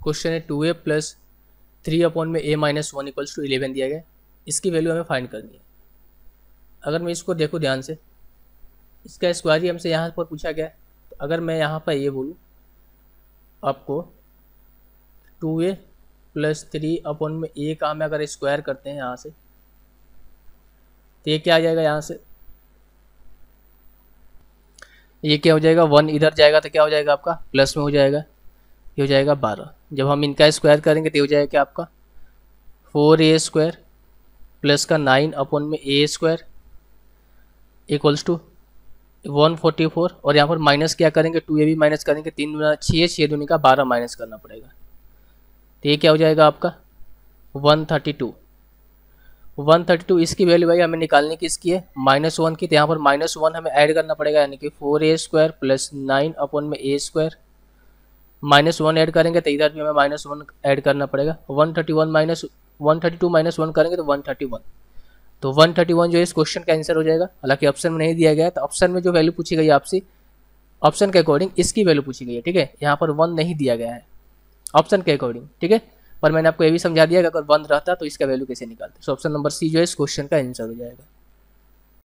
Question है 2a plus 3/a-1 equals to 11 दिया गया, इसकी वैल्यू हमें फाइंड करनी है। अगर मैं इसको देखूँ ध्यान से, इसका स्क्वायर ही हमसे यहाँ पर पूछा गया है, तो अगर मैं यहाँ पर ये बोलूँ आपको 2a प्लस 3/a का हमें अगर स्क्वायर करते हैं यहाँ से, तो ये क्या आ जाएगा, यहाँ से ये क्या हो जाएगा, 1 इधर जाएगा तो क्या हो जाएगा आपका प्लस में हो जाएगा, ये हो जाएगा 12। जब हम इनका स्क्वायर करेंगे तो हो जाएगा क्या आपका 4a स्क्वायर प्लस का 9/a² इक्वल्स टू 144। और यहाँ पर माइनस क्या करेंगे, 2a भी माइनस करेंगे, 3 दूना 6, 6 दूनी का 12 माइनस करना पड़ेगा, तो ये क्या हो जाएगा आपका 132। 132 इसकी वैल्यू भाई हमें निकालने की इसकी है -1 की, तो यहाँ पर -1 हमें ऐड करना पड़ेगा, यानी कि 4a square plus 9/a²। -1 add करेंगे तो इधर भी हमें -1 ऐड करना पड़ेगा। 132 माइनस 1 करेंगे तो 131। तो 131 जो इस क्वेश्चन का आंसर हो जाएगा। हालांकि ऑप्शन में नहीं दिया गया है, तो ऑप्शन में जो वैल्यू पूछी गई आपसे, ऑप्शन के अकॉर्डिंग इसकी वैल्यू पूछी गई है, ठीक है। यहाँ पर 1 नहीं दिया गया है ऑप्शन के अकॉर्डिंग, ठीक है। पर मैंने आपको ये भी समझा दिया कि अगर 1 रहता तो इसका वैल्यू कैसे निकालते। सो ऑप्शन नंबर सी जो है इस क्वेश्चन का आंसर हो जाएगा।